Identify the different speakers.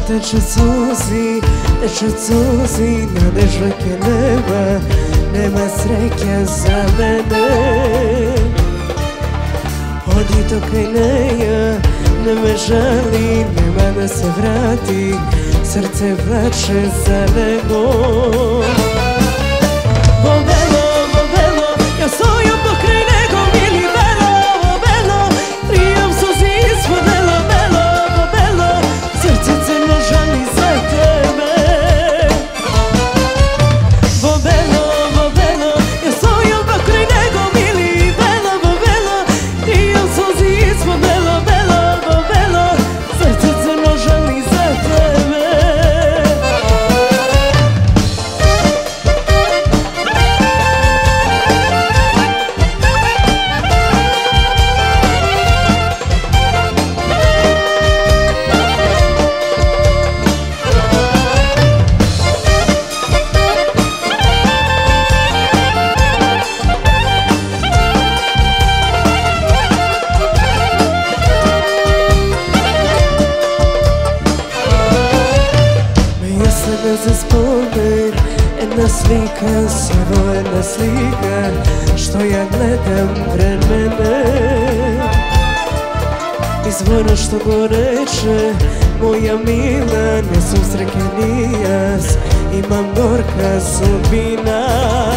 Speaker 1: teče suzi na nežvake neba, nema sreće za mene. Odi to kaj neja, ne me žali, nema da se vrati, srce plače za nego. Vovelo, ja stojim pokraj nego, mili velo, prijem suzi ispod velo, srce crno žali za tebe. Vovelo, ja stojim pokraj nego, mili velo, prijem suzi ispod velo, srce crno žali za tebe. Za spomen, jedna slika, samo jedna slika, što ja gledam pred mene. Izvorno što go reče moja mila, ne susreke ni jas, imam gorka sudbina.